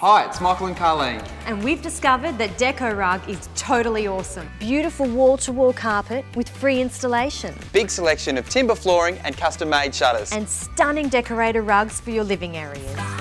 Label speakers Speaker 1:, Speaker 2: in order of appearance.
Speaker 1: Hi, it's Michael and Carlene.
Speaker 2: And we've discovered that DecoRug is totally awesome.
Speaker 3: Beautiful wall-to-wall carpet with free installation.
Speaker 1: Big selection of timber flooring and custom-made shutters.
Speaker 2: And stunning decorator rugs for your living areas.